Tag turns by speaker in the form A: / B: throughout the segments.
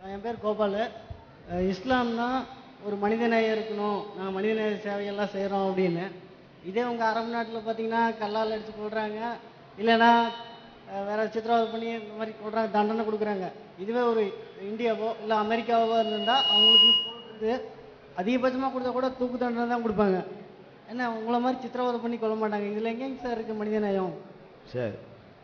A: என் பேர் கோபால். இஸ்லாம்னா ஒரு மனிதநேயம் இருக்கணும், நாங்கள் மனிதநேய சேவையெல்லாம் செய்கிறோம் அப்படின்னு. இதே உங்கள் அரபு நாட்டில் பார்த்தீங்கன்னா கல்லால் அடித்து கொள்கிறாங்க, இல்லைன்னா வேற சித்திரவதை பண்ணி இந்த மாதிரி கொள்கிறாங்க, தண்டனை கொடுக்குறாங்க. இதுவே ஒரு இந்தியாவோ இல்லை அமெரிக்காவோ இருந்தால் அவங்களுக்கு அதிகபட்சமாக கொடுத்தா கூட தூக்கு தண்டனை தான் கொடுப்பாங்க. என்ன உங்களை மாதிரி சித்திரவதை பண்ணி கொள்ள மாட்டாங்க. இதில் எங்கேங்க சார் இருக்குது மனிதநேயம்?
B: சரி,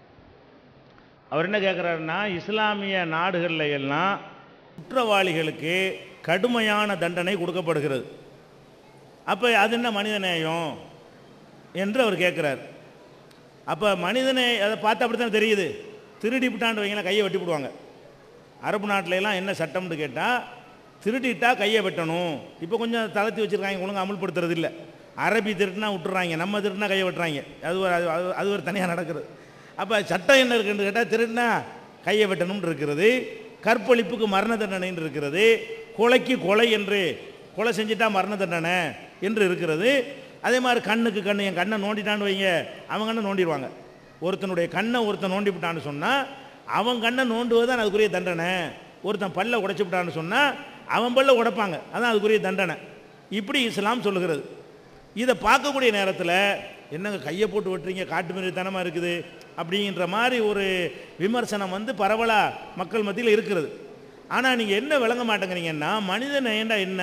B: அவர் என்ன கேட்குறாருன்னா, இஸ்லாமிய நாடுகளில் எல்லாம் குற்றவாளிகளுக்கு கடுமையான தண்டனை கொடுக்கப்படுகிறது. அப்போ அது என்ன மனிதநேயம் என்று அவர் கேட்குறார். அப்போ அதை பார்த்து அப்படி தான் தெரியுது. திருடிவிட்டான்னு வைங்களா கையை வெட்டி விடுவாங்க. அரபு நாட்டிலலாம் என்ன சட்டம்னு கேட்டால், திருடிட்டா கையை வெட்டணும். இப்போ கொஞ்சம் தளர்த்தி வச்சுருக்காங்க, ஒழுங்காக அமுல்படுத்துறது இல்லை. அரபி திருட்டுனா விட்டுறாங்க, நம்ம திருட்டுனா கையை வெட்டுறாங்க. அது ஒரு தனியாக நடக்கிறது. அப்போ சட்டம் என்ன இருக்குன்னு கேட்டால், திருடினா கையை வெட்டணும்னு இருக்கிறது, கற்பழிப்புக்கு மரண தண்டனைன்னு இருக்கிறது, கொலைக்கு கொலை என்று கொலை செஞ்சுட்டா மரண தண்டனை என்று இருக்கிறது. அதே மாதிரி கண்ணுக்கு கண்ணு, என் கண்ணை நோண்டிட்டான்னு வைங்க, அவன் கண்ணை நோண்டிடுவாங்க. ஒருத்தனுடைய கண்ணை ஒருத்தன் நோண்டி விட்டான்னு சொன்னால் அவன் கண்ணை நோண்டுவது தான் அதுக்குரிய தண்டனை. ஒருத்தன் பல்லை உடைச்சி விட்டான்னு சொன்னால் அவன் பல்ல உடைப்பாங்க, அதான் அதுக்குரிய தண்டனை. இப்படி இஸ்லாம் சொல்லுகிறது. இதை பார்க்கக்கூடிய நேரத்தில் என்னங்க கையை போட்டு வெட்டுறீங்க, காட்டு மிருகத்தனமாக இருக்குது அப்படிங்கிற மாதிரி ஒரு விமர்சனம் பரவலாக மக்கள் மத்தியில் இருக்கிறது. ஆனால் நீங்கள் என்ன விளங்க மாட்டேங்கிறீங்கன்னா, மனித நேயம்டா என்ன?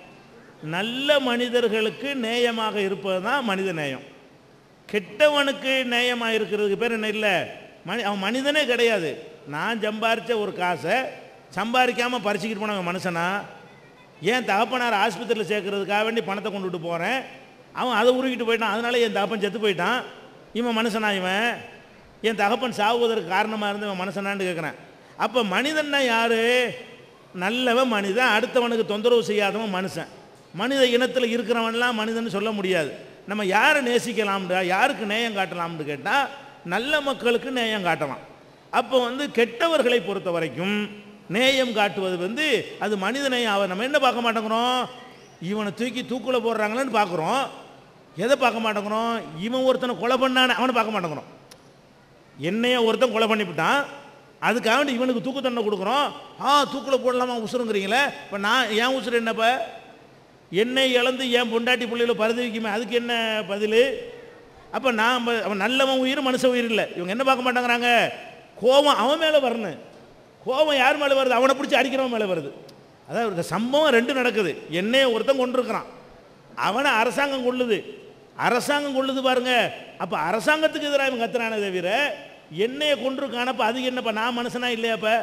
B: நல்ல மனிதர்களுக்கு நேயமாக இருப்பது தான் மனித நேயம். கெட்டவனுக்கு நேயமாக இருக்கிறதுக்கு பேர் என்ன? இல்லை, அவன் மனிதனே கிடையாது. நான் சம்பாரித்த ஒரு காசை சம்பாதிக்காமல் பறிச்சுக்கிட்டு போனவன் மனுஷனா? ஏன் தகப்பனார் ஆஸ்பத்திரியில் சேர்க்கறதுக்காக வேண்டி பணத்தை கொண்டுட்டு போகிறேன், அவன் அதை உருகிட்டு போயிட்டான், அதனால என் தகப்பன் செத்து போயிட்டான், இவன் மனுஷனா? இவன் என் தகப்பன் சாகுவதற்கு காரணமாக இருந்து இவன் மனுஷனான்னு கேட்குறேன். அப்போ மனிதன்னா யார்? நல்லவன் மனிதன், அடுத்தவனுக்கு தொந்தரவு செய்யாதவன் மனுஷன். மனித இனத்தில் இருக்கிறவன்லாம் மனிதன் சொல்ல முடியாது. நம்ம யாரை நேசிக்கலாம்டா, யாருக்கு நேயம் காட்டலாம்னு கேட்டால் நல்ல மக்களுக்கு நேயம் காட்டலாம். அப்போ கெட்டவர்களை பொறுத்த வரைக்கும் நேயம் காட்டுவது அது மனித நேயம். அவர் நம்ம என்ன பார்க்க மாட்டேங்கிறோம்? இவனை தூக்கி தூக்கில் போடுறாங்களேன்னு பார்க்குறோம். எதை பார்க்க மாட்டேங்கிறோம்? இவன் ஒருத்தனை கொலை பண்ணானே அவனை பார்க்க மாட்டேங்கிறோம். என்னைய ஒருத்தன் கொலை பண்ணிவிட்டான், அதுக்காக வேண்டி இவனுக்கு தூக்கு தண்டனை கொடுக்குறோம். தூக்கில் போடலாமா உசுருங்கிறீங்களே. இப்போ நான் ஏன் உசுறு என்னப்போ? என்னை இழந்து என் பொண்டாட்டி பிள்ளைகளை பருதி வைக்குமே, அதுக்கு என்ன பதில்? அப்போ அவன் நல்லவன் உயிர், மனுஷ உயிர் இல்லை. இவங்க என்ன பார்க்க மாட்டேங்கிறாங்க? கோபம் அவன் மேலே வரணும். கோபம் யார் மேலே வருது? அவனை பிடிச்சி அடிக்கிறவன் மேலே வருது. அதாவது இந்த சம்பவம் ரெண்டு நடக்குது. என்னைய ஒருத்தன் கொண்டிருக்கிறான், அவனை அரசாங்கம் கொள்ளுது. அரசாங்கம் கொள்ளுது பாருங்க. அப்போ அரசாங்கத்துக்கு எதிராக இவன் கத்துறானே தவிர என்னைய கொண்டிருக்கானப்ப அதுக்கு என்னப்பா? நான் மனுஷனா இல்லையாப்ப?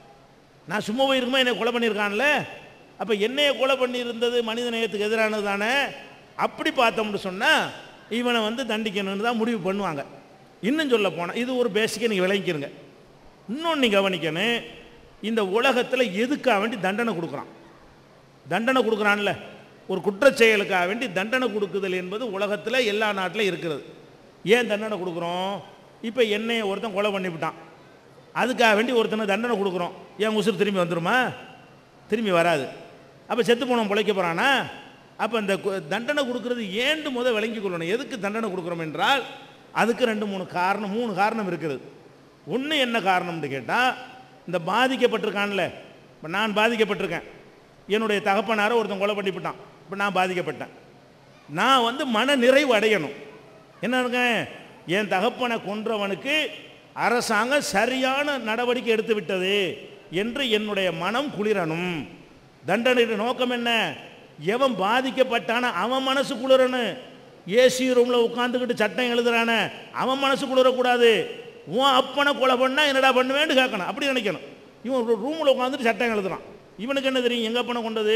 B: நான் சும்மா போயிருக்குமா என்னை கொலை பண்ணியிருக்கான்ல? அப்போ என்னைய கொலை பண்ணியிருந்தது மனித நேயத்துக்கு எதிரானது தானே. அப்படி பார்த்தோம்னு சொன்னால் இவனை தண்டிக்கணும்னு தான் முடிவு பண்ணுவாங்க. இன்னும் சொல்ல போனால் இது ஒரு பேசிக்காக நீங்கள் விளங்கிக்கிறங்க. இன்னொன்று நீங்கள் கவனிக்கணும், இந்த உலகத்தில் எதுக்காக வேண்டி தண்டனை கொடுக்குறான்? தண்டனை கொடுக்குறான்ல, ஒரு குற்றச் செயலுக்காக வேண்டி தண்டனை கொடுக்குதல் என்பது உலகத்தில் எல்லா நாட்டிலும் இருக்கிறது. ஏன் தண்டனை கொடுக்குறோம்? இப்போ என்னைய ஒருத்தன் கொலை பண்ணிவிட்டான், அதுக்காக வேண்டி ஒருத்தனை தண்டனை கொடுக்குறோம். ஏன் உசுறு திரும்பி வந்துடுமா? திரும்பி வராது. அப்போ செத்து போனவன் பிழைக்க போகிறானா? அப்போ இந்த தண்டனை கொடுக்குறது ஏண்டு விளங்கி கொள்ளணும். எதுக்கு தண்டனை கொடுக்குறோம் என்றால் அதுக்கு மூணு காரணம் இருக்குது. ஒன்று என்ன காரணம்னு கேட்டால், இந்த பாதிக்கப்பட்டிருக்கான்ல, இப்போ நான் பாதிக்கப்பட்டிருக்கேன், என்னுடைய தகப்பனாரை ஒருத்தன் கொலை பண்ணிவிட்டான், இப்போ நான் பாதிக்கப்பட்டேன். நான் மன நிறைவு அடையணும். என்ன இருக்கேன்? என் தகப்பனை கொன்றவனுக்கு அரசாங்கம் சரியான நடவடிக்கை எடுத்து விட்டது என்று என்னுடைய மனம் குளிரணும். தண்டனையோட நோக்கம் என்ன? எவன் பாதிக்கப்பட்டான அவன் மனசு குளிரணும். ஏசி ரூமில் உட்காந்துக்கிட்டு சட்டம் எழுதுறான அவன் மனசு குளிரக்கூடாது. உன் அப்பனை கொலை பண்ணா என்னடா பண்ணுவேன்னு கேட்கணும், அப்படி நினைக்கணும். இவன் ஒரு ரூமில் உட்காந்துட்டு சட்டம் எழுதுறான், இவனுக்கு என்ன தெரியும் எங்கள் அப்பனை கொண்டது?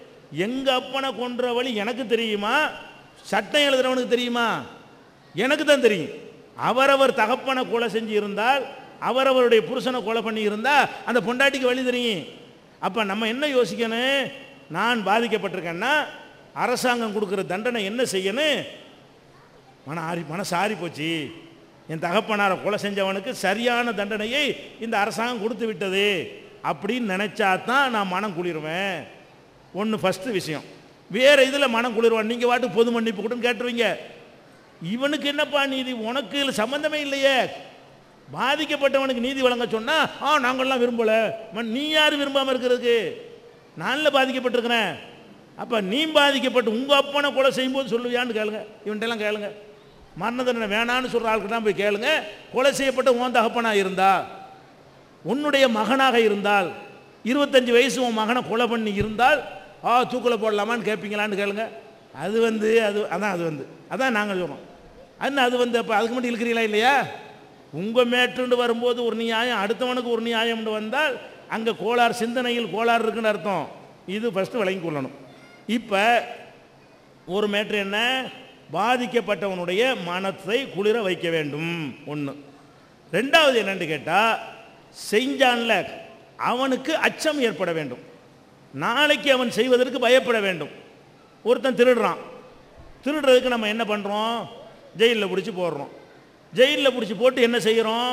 B: எங்கள் அப்பனை கொன்ற வழி எனக்கு தெரியுமா? சட்டம் எழுதுறவனுக்கு தெரியுமா? எனக்கு தான் தெரியும். அவரவர் தகப்பனை கொலை செஞ்சு இருந்தால், அவரவருடைய புருஷனை கொலை பண்ணி இருந்தால் அந்த பொண்டாட்டிக்கு வழி தெரியும். அப்போ நம்ம என்ன யோசிக்கணும்? நான் பாதிக்கப்பட்டிருக்கேன்னா அரசாங்கம் கொடுக்குற தண்டனை என்ன செய்யணும்? மனசு ஆறி போச்சு, என் தகப்பனாரை கொலை செஞ்சவனுக்கு சரியான தண்டனையை இந்த அரசாங்கம் கொடுத்து விட்டது அப்படின்னு நினச்சா தான் நான் மனம் குளிருவேன். ஒன்று ஃபஸ்ட்டு விஷயம். வேறு இதில் மனம் குளிர்வான், நீங்கள் வாட்டு பொது மன்னிப்பு கூடன்னு கேட்டுருவீங்க. இவனுக்கு என்னப்பா நீதி? உனக்கு சம்பந்தமே இல்லையே. பாதிக்கப்பட்டவனுக்கு நீதி வழங்க சொன்னா நாங்கள்லாம் விரும்பல. நீ யார் விரும்பாமல் இருக்கிறதுக்கு? நான்ல பாதிக்கப்பட்டிருக்கிறேன். அப்போ நீ பாதிக்கப்பட்டு உங்கள் அப்பனை கொலை செய்யும்போது சொல்லுவியான்னு கேளுங்க. இவன்ட்டெல்லாம் கேளுங்க. மரண தண்டனை வேணான்னு சொல்கிற ஆளுக்கிட்ட போய் கேளுங்க. கொலை செய்யப்பட்ட உன் தகப்பனாக இருந்தா, உன்னுடைய மகனாக இருந்தால், 25 வயசு உன் மகனை கொலை பண்ணி இருந்தால் தூக்கில் போடலாமான்னு கேட்பீங்களான்னு கேளுங்க. அது அதான் நாங்கள் சொல்கிறோம். அது அப்போ அதுக்கு மட்டும் இருக்கிறீங்களா இல்லையா? உங்கள் மேட்டுண்டு வரும்போது ஒரு நியாயம், அடுத்தவனுக்கு ஒரு நியாயம்னு வந்தால் அங்கே கோளாறு, சிந்தனையில் கோளாறு இருக்குன்னு அர்த்தம். இது ஃபஸ்ட்டு விளங்கி கொள்ளணும். இப்போ ஒரு மேட்ரு என்ன? பாதிக்கப்பட்டவனுடைய மனத்தை குளிர வைக்க வேண்டும் ஒன்று. ரெண்டாவது என்னன்னு கேட்டால், செஞ்சான்ல அவனுக்கு அச்சம் ஏற்பட வேண்டும். நாளைக்கு அவன் செய்வதற்கு பயப்பட வேண்டும். ஒருத்தன் திருடுறான், திருடுறதுக்கு நம்ம என்ன பண்ணுறோம்? ஜெயிலில் பிடிச்சி போடுறோம். ஜெயிலில் பிடிச்சி போட்டு என்ன செய்கிறோம்?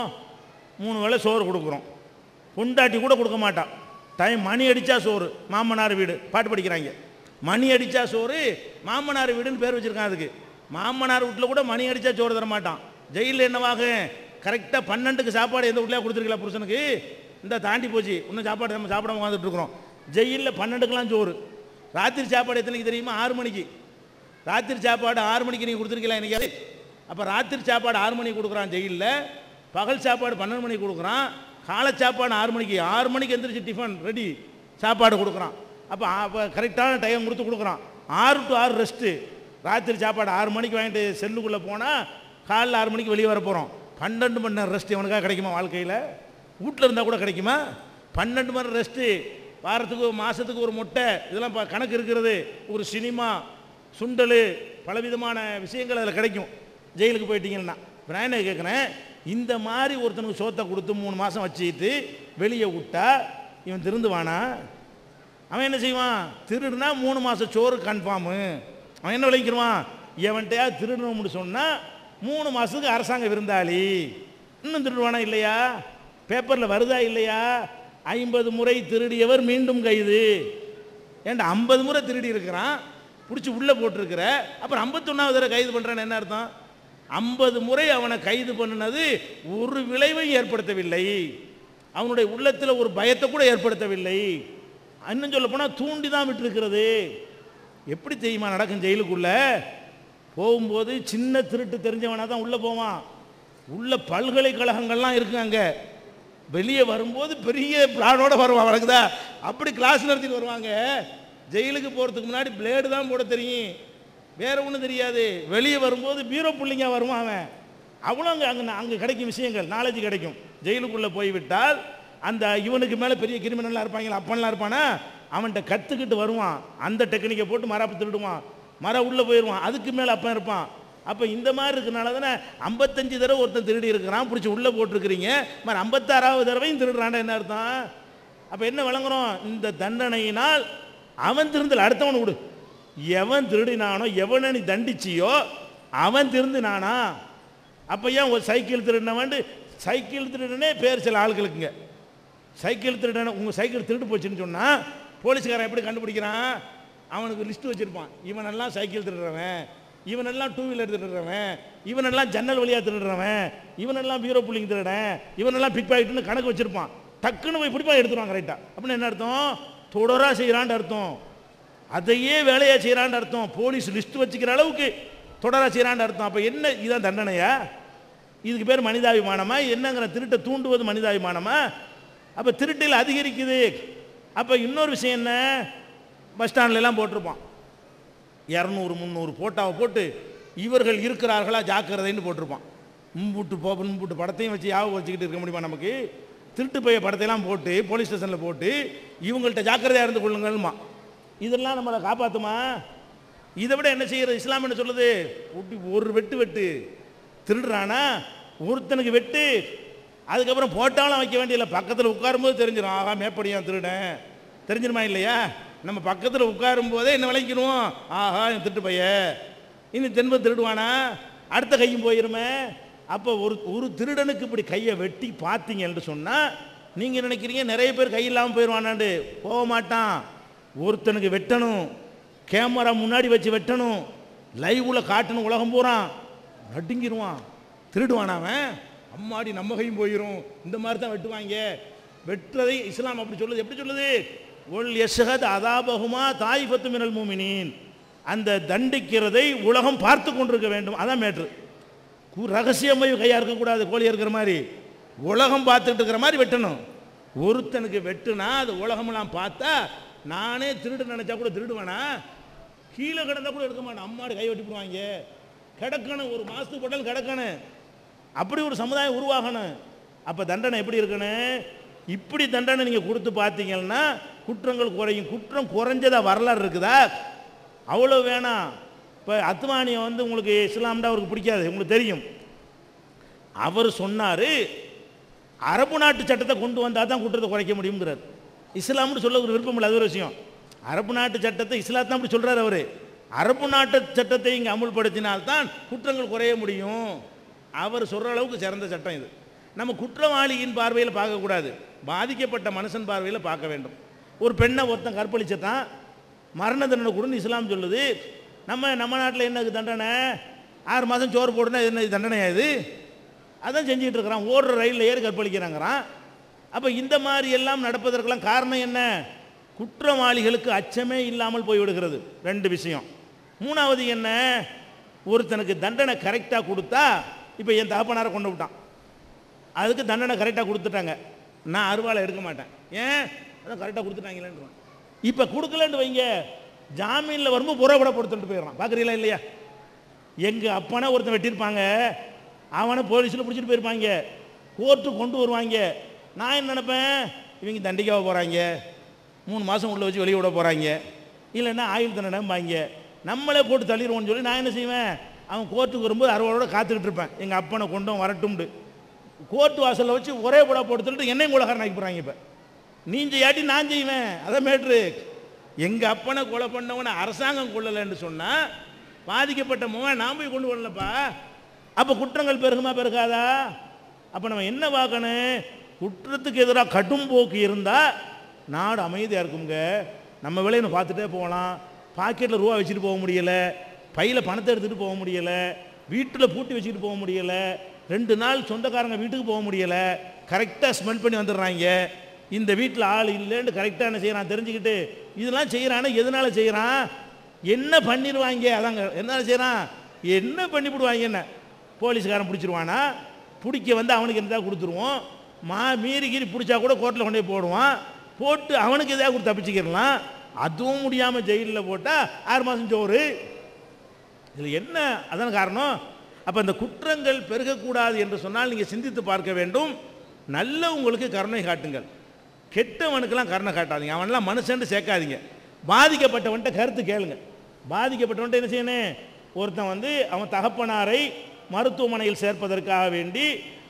B: 3 வேளை சோறு கொடுக்குறோம். பொண்டாட்டி கூட கொடுக்க மாட்டான். மணி அடித்தா சோறு, மாமனார் வீடு பாட்டு படிக்கிறாங்க. மணி அடித்தா சோறு, மாமனார் வீடுன்னு பேர் வச்சுருக்கான். அதுக்கு மாமனார் வீட்டில் கூட மணி அடித்தா சோறு தர மாட்டான். ஜெயிலில் என்னவாக? கரெக்டாக 12க்கு சாப்பாடு எந்த வீட்டில் கொடுத்துருக்கல புருஷனுக்கு, இந்த தாண்டி போச்சு, இன்னும் சாப்பாடு நம்ம சாப்பிடாம உட்காந்துட்டு இருக்கிறோம். ஜெயிலில் 12க்கெலாம் சோறு. ராத்திரி சாப்பாடு எத்தனைக்கு தெரியுமா? 6 மணிக்கு. ராத்திரி சாப்பாடு 6 மணிக்கு நீங்கள் கொடுத்துருக்கலாம் எனக்கு. அப்போ ராத்திரி சாப்பாடு 6 மணிக்கு கொடுக்குறான் ஜெயிலில். பகல் சாப்பாடு 12 மணிக்கு கொடுக்குறான். காலை சாப்பாடு 6 மணிக்கு. 6 மணிக்கு எந்திரிச்சு டிஃபன் ரெடி, சாப்பாடு கொடுக்குறான். அப்போ கரெக்டான டைம் கொடுக்குறான். 6 to 6 ரெஸ்ட்டு. ராத்திரி சாப்பாடு 6 மணிக்கு வாங்கிட்டு செல்லுக்குள்ளே போனால் காலைல 6 மணிக்கு வெளியே வர போகிறோம். 12 மணி நேரம் ரெஸ்ட் இவனுக்காக கிடைக்குமா? வாழ்க்கையில் வீட்டில் இருந்தால் கூட கிடைக்குமா? 12 மணி நேரம் ரெஸ்ட்டு, வாரத்துக்கு மாதத்துக்கு ஒரு முட்டை, இதெல்லாம் கணக்கு இருக்கிறது. ஒரு சினிமா, சுண்டல், பலவிதமான விஷயங்கள் அதில் கிடைக்கும் ஜெயிலுக்கு போயிட்டீங்கன்னா. நான் என்ன கேட்குறேன், இந்த மாதிரி ஒருத்தனுக்கு சோத்தை கொடுத்து 3 மாதம் வச்சுக்கிட்டு வெளியே விட்டா இவன் திருந்துவானா? அவன் என்ன செய்வான்? திருடுனா 3 மாதம் சோறு கன்ஃபார்மு. அவன் என்ன விளைவிக்கிறான்? எவன்கிட்டயா திருடணும்னு சொன்னால் 3 மாதத்துக்கு அரசாங்க விருந்தாளி. இன்னும் திருடுவானா இல்லையா? பேப்பரில் வருதா இல்லையா? 50 முறை திருடியவர் மீண்டும் கைது. ஏன்டா 50 முறை திருடி இருக்கிறான், பிடிச்சி உள்ளே போட்டிருக்கிற, அப்புறம் 51வது தடவை கைது பண்ணுறான்னு என்ன அர்த்தம்? 50 முறை அவனை கைது பண்ணினது ஒரு விளைவையும் ஏற்படுத்தவில்லை. அவனுடைய உள்ளத்தில் ஒரு பயத்தை கூட ஏற்படுத்தவில்லை. இன்னும் சொல்ல போனால் தூண்டி தான் விட்டுருக்கிறது. எப்படி தெரியுமா நடக்கும்? ஜெயிலுக்குள்ள போகும்போது சின்ன திருட்டு தெரிஞ்சவனாக தான் உள்ளே போவான். உள்ள பல்கலைக்கழகங்கள்லாம் இருக்கு. அங்கே வெளியே வரும்போது பெரிய பிளானோட வருவான். வழக்குதா? அப்படி கிளாஸ் நடத்திட்டு வருவாங்க. ஜெயிலுக்கு போகிறதுக்கு முன்னாடி பிளேடு தான் போட தெரியும், வேற ஒன்றும் தெரியாது. வெளியே வரும்போது பீரோ புள்ளிங்க வருவான் அவன். அவ்வளோ அங்கே கிடைக்கும் விஷயங்கள், நாலேஜ் கிடைக்கும். ஜெயிலுக்குள்ளே போய்விட்டால் அந்த இவனுக்கு மேலே பெரிய கிரிமினலாக இருப்பாங்களா, அப்பன்லாம் இருப்பானா, அவன்கிட்ட கற்றுக்கிட்டு வருவான். அந்த டெக்னிக்கை போட்டு மரப்பு திருடுவான், உள்ளே போயிடுவான். அதுக்கு மேலே அப்பன் இருப்பான். அப்போ இந்த மாதிரி இருக்கிறனால தானே 55 தடவை ஒருத்தன் திருடி இருக்கிறான், பிடிச்சி உள்ளே போட்டிருக்கிறீங்க. மாதிரி 56வது தடவையும் திருடுறான்டா என்ன அர்த்தம்? அப்போ என்ன விளங்குறோம்? இந்த தண்டனையினால் அவன் திருந்தல், அடுத்தவன் விடு. எவன் திருடினானோ, எவனை நீ தண்டிச்சியோ அவன் திருந்தினானா? அப்போ ஏன் ஒரு சைக்கிள் திருடினவன், சைக்கிள் திருடனே பேர் சில ஆளுகளுக்குங்க. சைக்கிள் திருடன, உங்கள் சைக்கிள் திருட்டு போச்சுன்னு சொன்னால் போலீஸ்காரன் எப்படி கண்டுபிடிக்கிறான்? அவனுக்கு லிஸ்ட்டு வச்சுருப்பான். இவனெல்லாம் சைக்கிள் திருடுறவன், இவனெல்லாம் 2 வீலர் திருடுறவன், இவனெல்லாம் ஜன்னல் வழியாக திருடுறவன், இவனெல்லாம் பீரோ புள்ளிங் திருடன், இவனெல்லாம் பிக் பாக்கெட்டுன்னு கணக்கு வச்சுருப்பான். டக்குன்னு போய் பிடிப்பா எடுத்துருவான் கரெக்டாக. அப்படின்னு என்ன அர்த்தம்? தொடராக செய்கிறான்னு அர்த்தம். அதையே வேலையாக செய்கிறான்னு அர்த்தம். போலீஸ் லிஸ்ட்டு வச்சுக்கிற அளவுக்கு தொடராக செய்கிறான்னு அர்த்தம். அப்போ என்ன, இதுதான் தண்டனையா? இதுக்கு பேர் மனிதாபிமானமா? என்னங்கிற திருட்டை தூண்டுவது மனிதாபிமானமா? அப்போ திருட்டில் அதிகரிக்குது. அப்போ இன்னொரு விஷயம் என்ன, பஸ் ஸ்டாண்ட்லாம் போட்டிருப்பான் 200 300 போட்டாவை போட்டு இவர்கள் இருக்கிறார்களா ஜாக்கிரதைன்னு போட்டிருப்பான். மும்புட்டு படத்தையும் வச்சு யாவை வச்சுக்கிட்டு இருக்க முடியுமா நமக்கு? திருட்டு போய படத்தையெல்லாம் போட்டு போலீஸ் ஸ்டேஷனில் போட்டு இவங்கள்ட்ட ஜாக்கிரதையாக இருந்து கொள்ளுங்கள்மா. இதெல்லாம் நம்மளை காப்பாற்றுமா? இதை விட என்ன செய்கிறது இஸ்லாம் என்ன சொல்லுது? ஒரு வெட்டு திருடுறானா ஒருத்தனுக்கு வெட்டு, அதுக்கப்புறம் போட்டாலும் வைக்க வேண்டியதில்லை, பக்கத்தில் உட்காரும்போது தெரிஞ்சிடும். ஆகா மேப்படியான் திருடன் தெரிஞ்சிருமா இல்லையா? நம்ம பக்கத்தில் உட்காரும் போதே என்ன விளைக்கணும்? ஆஹா என் திருட்டு பைய இன்னும் தென்பது திருடுவானா, அடுத்த கையும் போயிருமே. அப்போ ஒரு திருடனுக்கு இப்படி கையை வெட்டி பார்த்தீங்க என்று சொன்னால் நீங்கள் நினைக்கிறீங்க நிறைய பேர் கை இல்லாமல் போயிடுவானாண்டு. போக மாட்டான். ஒருத்தனுக்கு வெட்டணும், கேமரா முன்னாடி வச்சு வெட்டணும், லைவில் காட்டணும், உலகம் போகிறான், நடுங்கிடுவான். திருடுவான் அவன். அம்மாடி நம்ம கையும் போயிடும், இந்த மாதிரி தான் வெட்டுவாங்க. வெட்டுறதை இஸ்லாம் அப்படி சொல்லுது. எப்படி சொல்லுது? ஒல் யஷ்ஹத் அதாபஹுமா தாயிஃபத்து மினல் முஃமினீன். அந்த தண்டிக்கிறதை உலகம் பார்த்து கொண்டிருக்க வேண்டும். அதான் மேட்ரு. ரகசியமாக கையாக இருக்கக்கூடாது, கோழி இருக்கிற மாதிரி உலகம் பார்த்துட்டு இருக்கிற மாதிரி வெட்டணும். ஒருத்தனுக்கு வெட்டுனா அது உலகமெல்லாம் பார்த்தா, நானே திருடு நினைச்சா கூட திருடுவேனா? கீழே கிடந்தா கூட எடுக்க மாட்டேன், அம்மாடு கை வெட்டி போடுவாங்க. கிடக்கணும், ஒரு மாதத்துக்கு போட்டாலும் கிடக்கணும். அப்படி ஒரு சமுதாயம் உருவாகணும். அப்போ தண்டனை எப்படி இருக்கணும்? இப்படி தண்டனை நீங்கள் கொடுத்து பார்த்தீங்கன்னா குற்றங்கள் குறையும். குற்றம் குறைஞ்சதா வரலாறு இருக்குதா? அவ்வளோ வேணாம். இப்போ அத்வானியை வந்து உங்களுக்கு இஸ்லாம்டா அவருக்கு பிடிக்காது, உங்களுக்கு தெரியும். அவர் சொன்னார், அரபு நாட்டு சட்டத்தை கொண்டு வந்தால் தான் குற்றத்தை குறைக்க முடியுங்கிறார். இஸ்லாம்னு சொல்ல ஒரு விருப்பம் இல்லை, அது ஒரு விஷயம். அரபு நாட்டு சட்டத்தை இஸ்லாத்தான் அப்படி சொல்கிறார் அவர். அரபு நாட்டு சட்டத்தை இங்கே அமுல்படுத்தினால்தான் குற்றங்கள் குறைய முடியும். அவர் சொல்கிற அளவுக்கு சிறந்த சட்டம் இது. நம்ம குற்றவாளியின் பார்வையில் பார்க்கக்கூடாது, பாதிக்கப்பட்ட மனுஷன் பார்வையில் பார்க்க வேண்டும். ஒரு பெண்ணை ஒருத்தன் கற்பழிச்சதான் மரண தண்டனை கொடுன்னு இஸ்லாம் சொல்லுது. நம்ம நாட்டில் என்ன தண்டனை? 6 மாதம் சோறு போடுனா என்ன தண்டனையா இது? அதான் செஞ்சுக்கிட்டு இருக்கிறான். ஓடுற ரயிலில் ஏறி கற்பழிக்கிறாங்கிறான். அப்போ இந்த மாதிரி எல்லாம் நடப்பதற்கெல்லாம் காரணம் என்ன? குற்றவாளிகளுக்கு அச்சமே இல்லாமல் போய்விடுகிறது. 2 விஷயம். 3வது என்ன? ஒருத்தனுக்கு தண்டனை கரெக்டாக கொடுத்தா, இப்போ என் தகப்பனாரை கொண்டு விட்டான், அதுக்கு தண்டனை கரெக்டாக கொடுத்துட்டாங்க, நான் அருவாளை எடுக்க மாட்டேன். ஏன்? அதான் கரெக்டாக கொடுத்துட்டாங்களேன்னு. இப்போ கொடுக்கலன்னு வைங்க, ஜாமீனில் வரும்போது புறப்பட பொறுத்துட்டு போயிடறான். பார்க்குறீங்களா இல்லையா? எங்கள் அப்பனை ஒருத்தன் வெட்டியிருப்பாங்க, அவனை போலீஸில் பிடிச்சிட்டு போயிருப்பாங்க, கோர்ட்டுக்கு கொண்டு வருவாங்க. நான் என்ன நினைப்பேன், இவங்க தண்டிக்காக போகிறாங்க, 3 மாதம் உள்ள வச்சு வெளியே விட போகிறாங்க, இல்லைன்னா ஆயுள் தண்டனைம்பாங்க, நம்மளே போட்டு தள்ளிடுவோன்னு சொல்லி நான் என்ன செய்வேன், அவன் கோர்ட்டுக்கு வரும்போது அறுவாளோட காத்துக்கிட்டு இருப்பேன், எங்கள் அப்பனை கொண்டும் வரட்டும்ண்டு. கோர்ட்டு வாசலில் வச்சு ஒரே கூட போட்டு தள்ளிட்டு என்னையும் கொலைகாரன் ஆக்கி போகிறாங்க. இப்போ நீஞ்ச யாட்டி நான் செய்வேன். அதான் மேட்ரு. எங்கள் அப்பனை கொலை பண்ணவனை அரசாங்கம் கொள்ளலைன்னு சொன்னால் பாதிக்கப்பட்ட மகன் நான் போய் கொண்டு வரலப்பா. அப்போ குற்றங்கள் பெருகுமா பெருகாதா? அப்போ நம்ம என்ன பார்க்கணும்? குற்றத்துக்கு எதிராக கடும் போக்கு இருந்தால் நாடு அமைதியாக இருக்குங்க. நம்ம வேலையை பார்த்துட்டே போகலாம். பாக்கெட்டில் ரூபா வச்சுட்டு போக முடியலை, பையில் பணத்தை எடுத்துகிட்டு போக முடியலை, வீட்டில் பூட்டி வச்சுக்கிட்டு போக முடியலை, 2 நாள் சொந்தக்காரங்க வீட்டுக்கு போக முடியலை, கரெக்டாக ஸ்மெல் பண்ணி வந்துடுறாங்க. இந்த வீட்டில் ஆள் இல்லைன்னு கரெக்டாக என்ன செய்கிறான் தெரிஞ்சுக்கிட்டு இதெல்லாம் செய்கிறான்னா எதனால செய்கிறான்? என்ன பண்ணிடுவாங்க? அதாங்க எதனால செய்கிறான்? என்ன பண்ணிவிடுவாங்க? என்ன போலீஸ்காரன் பிடிச்சிருவானா? பிடிக்க வந்து அவனுக்கு எதாவது கொடுத்துருவோம். மீறி கீறி பிடிச்சா கூட கோர்ட்டில் கொண்டு போய் போடுவான். போட்டு அவனுக்கு எதாவது கொடுத்து தப்பிச்சுக்கிடலாம். அதுவும் முடியாமல் ஜெயிலில் போட்டால் 6 மாதம் சோறு. இதில் என்ன அதான காரணம்? அப்போ இந்த குற்றங்கள் பெருகக்கூடாது என்று சொன்னால் நீங்கள் சிந்தித்து பார்க்க வேண்டும். நல்ல உங்களுக்கு கருணை காட்டுங்கள், கெட்டவனுக்கெல்லாம் கருணை காட்டாதீங்க, அவனெல்லாம் மனுஷன்னு சேர்க்காதீங்க. பாதிக்கப்பட்டவன்ட்ட கருத்து கேளுங்க. பாதிக்கப்பட்டவன்ட்ட என்ன செய்யணும்? ஒருத்தன் வந்து அவன் தகப்பனாரை மருத்துவமனையில் சேர்ப்பதற்காக வேண்டி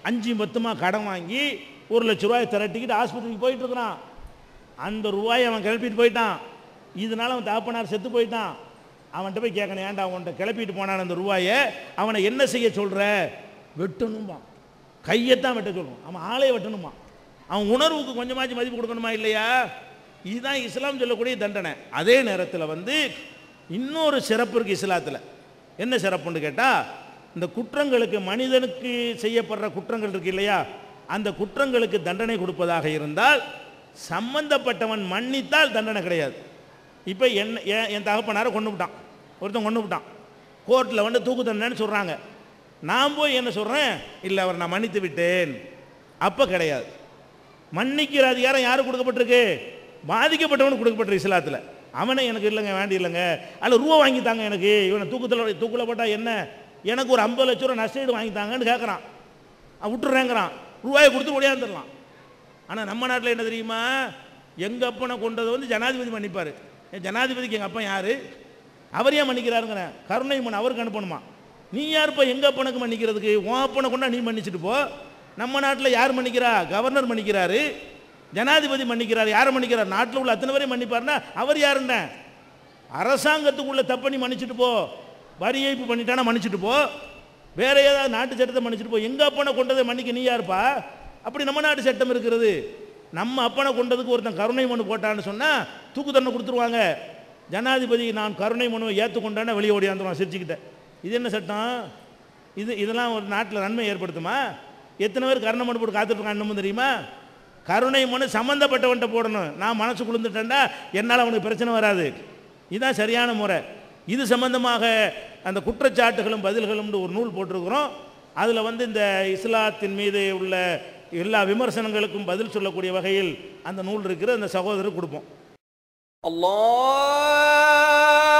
B: 5-10 கடன் வாங்கி 1 லட்ச ரூபாயை திரட்டிக்கிட்டு ஆஸ்பத்திரிக்கு போயிட்டு இருக்கிறான். அந்த ரூபாயை அவன் கிளப்பிட்டு போயிட்டான். இதனால அவன் தகப்பனார் செத்து போயிட்டான். அவன்கிட்ட போய் கேட்கணும், ஏன்டா அவன்கிட்ட கிளப்பிட்டு போனான் அந்த ரூபாயை, அவனை என்ன செய்ய சொல்கிற? வெட்டணுமா? கையைத்தான் வெட்ட சொல்லணும். அவன் ஆளையை வெட்டணுமா? அவன் உணர்வுக்கு கொஞ்சமாச்சும் மதிப்பு கொடுக்கணுமா இல்லையா? இதுதான் இஸ்லாம் சொல்லக்கூடிய தண்டனை. அதே நேரத்தில் வந்து இன்னொரு சிறப்பு இருக்குது இஸ்லாத்தில். என்ன சிறப்புன்னு கேட்டால், இந்த குற்றங்களுக்கு, மனிதனுக்கு செய்யப்படுற குற்றங்கள் இருக்கு இல்லையா, அந்த குற்றங்களுக்கு தண்டனை கொடுப்பதாக இருந்தால் சம்பந்தப்பட்டவன் மன்னித்தால் தண்டனை கிடையாது. இப்போ என் தகப்பனாரை கொண்டு விட்டான், ஒருத்தன் கொண்டு விட்டான், கோர்ட்டில் வந்து தூக்கு தண்டனைன்னு சொல்கிறாங்க. நான் போய் என்ன சொல்கிறேன்? இல்லை, அவர் நான் மன்னித்து விட்டேன். அப்போ கிடையாது. மன்னிக்கிற அதிகாரம் யாருக்கு கொடுக்கப்பட்டிருக்கு? பாதிக்கப்பட்டவனுக்கு கொடுக்கப்பட்டிருக்கு இஸ்லாத்தில். அவனை எனக்கு இல்லைங்க, வேண்டி இல்லைங்க, அதில் ரூபா வாங்கித்தாங்க எனக்கு, இவனை தூக்கில் போட்டால் என்ன, எனக்கு ஒரு 50 லட்ச ரூபா நஷ்டஈடு வாங்கித்தாங்கன்னு கேட்குறான். விட்டுறேங்கிறான், ரூபாயை கொடுத்து ஒடியாந்துடலாம். ஆனால் நம்ம நாட்டில் என்ன தெரியுமா? எங்கள் அப்பனை கொண்டதை வந்து ஜனாதிபதி மன்னிப்பார். ஜனாதிபதிக்கு எங்கள் அப்பன் யார்? அவர் ஏன் மன்னிக்கிறாருங்கிறேன்? கருணை மன் அவருக்கு அனுப்பணுமா? நீ யாருப்பா எங்கள் அப்பனுக்கு மன்னிக்கிறதுக்கு? உன் அப்பனை கொண்டா நீ மன்னிச்சுட்டு போ. நம்ம நாட்டில் யார் மன்னிக்கிறா? கவர்னர் மன்னிக்கிறாரு, ஜனாதிபதி மன்னிக்கிறார். யாரை மன்னிக்கிறார்? நாட்டில் உள்ள அத்தனை பேரையும் மன்னிப்பார்னா அவர் யாருன்னா? அரசாங்கத்துக்குள்ள தப்ப நீ மன்னிச்சுட்டு போ. வரி ஏய்ப்பு பண்ணிட்டானா மன்னிச்சுட்டு போ. வேற ஏதாவது நாட்டு சட்டத்தை மன்னிச்சுட்டு போ. எங்கள் அப்பனை கொண்டதை மன்னிக்க நீ யாருப்பா? அப்படி நம்ம நாட்டு சட்டம் இருக்கிறது. நம்ம அப்பனை கொண்டதுக்கு ஒருத்தன் கருணை மனு போட்டான்னு சொன்னால் தூக்கு தண்டனை கொடுத்துருவாங்க. ஜனாதிபதி நான் கருணை மனுவை ஏற்றுக்கொண்டானே வெளியே ஓடியாந்துருவான் சிரிச்சுக்கிட்ட. இது என்ன சட்டம்? இதெல்லாம் ஒரு நாட்டில் நன்மை ஏற்படுத்துமா? எத்தனை பேர் கருணை மனு போட்டு காத்துட்ருக்கான் இன்னமும் தெரியுமா? கருணை மனு சம்மந்தப்பட்டவன்ட்ட போடணும். நான் மனசு குளிர்ந்துட்டேன்டா என்னால் அவனுக்கு பிரச்சனை வராது. இதுதான் சரியான முறை. இது சம்பந்தமாக அந்த குற்றச்சாட்டுகளும் பதில்களும்னு ஒரு நூல் போட்டிருக்கிறோம். அதில் வந்து இந்த இஸ்லாத்தின் மீது உள்ள எல்லா விமர்சனங்களுக்கும் பதில் சொல்லக்கூடிய வகையில் அந்த நூல் இருக்கிற அந்த சகோதரர் கொடுப்போம்.
C: அல்லாஹ்